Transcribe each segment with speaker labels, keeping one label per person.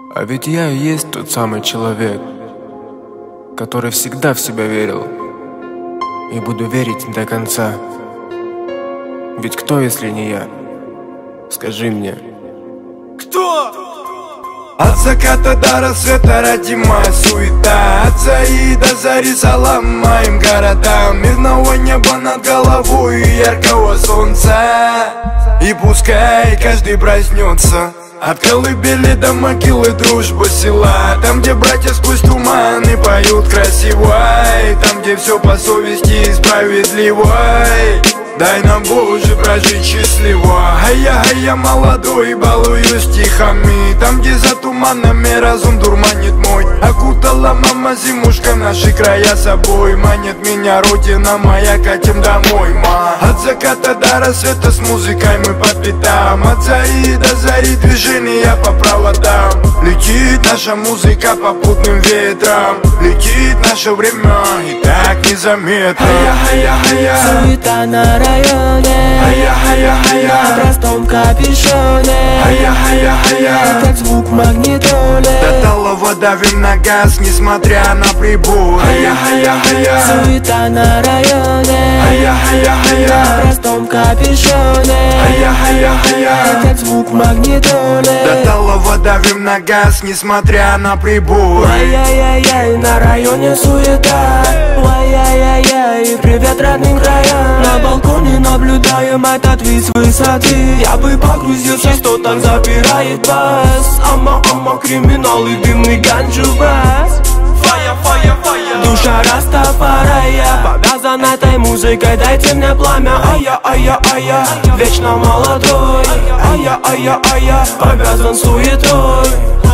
Speaker 1: А ведь я и есть тот самый человек, который всегда в себя верил и буду верить до конца. Ведь кто, если не я? Скажи мне.
Speaker 2: Кто? От заката до рассвета родима суета, от зари до зари салам моим городам, мирного неба над головой и яркого солнца. И пускай каждый проснется от колыбели до могилы, дружба села. Там, где братья сквозь туманы поют красиво, там, где все по совести и справедливо. Дай нам, Боже, прожить счастливо. А я молодой, балуюсь стихами. Там, где за туманами разум дурманит мой. Окутала мама зимушка наши края собой. Манит меня родина моя, катим домой, ма. От заката до рассвета с музыкой мы по пятам, от зари до зари движения по проводам. Летит наша музыка попутным ветром, летит наше время и так незаметно.
Speaker 3: Суета на районе, на простом капюшоне, как звук магнитоле.
Speaker 2: До талого давим на газ, несмотря на приборы.
Speaker 3: Суета на районе, на простом капюшоне, как звук магнитоле.
Speaker 2: До талого давим на газ, несмотря на приборы.
Speaker 3: Ай-яй-яй-яй, на районе суета. Ай-яй-яй-яй, привет родным краям. На балконе наблюдаем этот вид с высоты. Я бы погрузился, что так запирает бас. Ама, криминал и дымный ганджу брас. Душа Растафарая повязан этой музыкой, дайте мне пламя. Ая, вечно молодой. Ая, повязан суетой.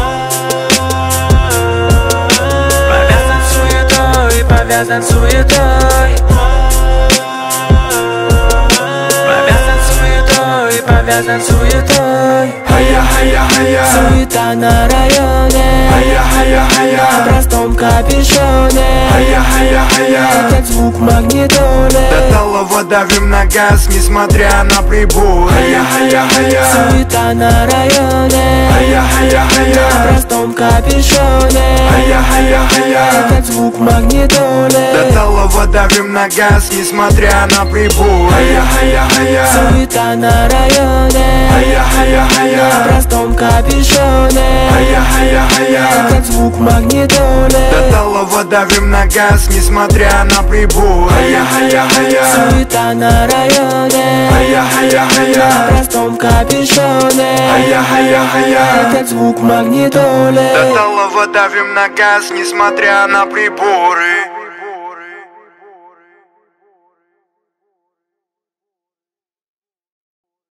Speaker 3: Повязан суетой. Повязан суетой. Суета на районе, на простом капюшоне, как звук магнитоле.
Speaker 2: До талого давим на газ, несмотря на приборы.
Speaker 3: Суета на районе, на простом капюшоне, как звук магнитоле.
Speaker 2: До талого давим на газ, несмотря на приборы.
Speaker 3: Суета на районе, на простом капюшоне, как звук магнитоле.
Speaker 2: До талого давим на газ, несмотря на приборы.
Speaker 3: Суета на районе, на простом капюшоне, как звук магнитоле.
Speaker 2: До талого давим на газ, несмотря на приборы.